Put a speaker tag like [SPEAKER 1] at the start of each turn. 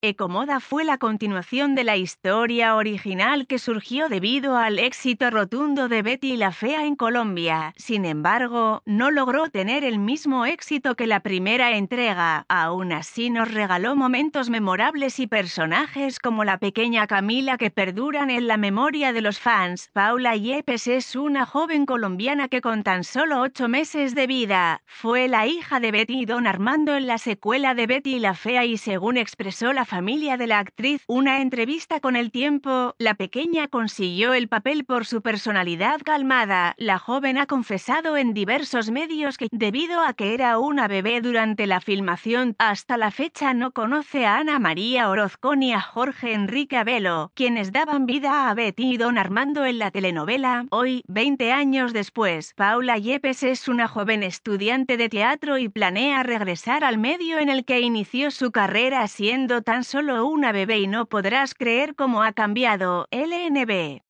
[SPEAKER 1] Ecomoda fue la continuación de la historia original que surgió debido al éxito rotundo de Betty la Fea en Colombia. Sin embargo, no logró tener el mismo éxito que la primera entrega. Aún así nos regaló momentos memorables y personajes como la pequeña Camila que perduran en la memoria de los fans. Paula Yepes es una joven colombiana que con tan solo 8 meses de vida fue la hija de Betty y Don Armando en la secuela de Betty la Fea, y según expresó la familia de la actriz una entrevista con El Tiempo, la pequeña consiguió el papel por su personalidad calmada. La joven ha confesado en diversos medios que, debido a que era una bebé durante la filmación, hasta la fecha no conoce a Ana María Orozco ni a Jorge Enrique Abelo, quienes daban vida a Betty y Don Armando en la telenovela. Hoy, 20 años después, Paula Yepes es una joven estudiante de teatro y planea regresar al medio en el que inició su carrera siendo tan solo una bebé, y no podrás creer cómo ha cambiado. LNB.